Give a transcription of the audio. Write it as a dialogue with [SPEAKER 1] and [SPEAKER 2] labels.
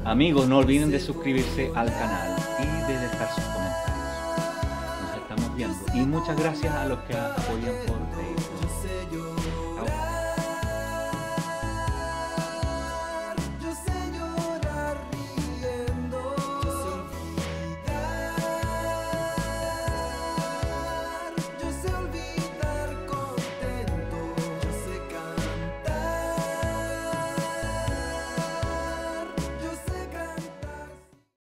[SPEAKER 1] Amigos, no olviden de suscribirse al canal y de dejar sus comentarios. Nos estamos viendo. Y muchas gracias a los que apoyan por Facebook.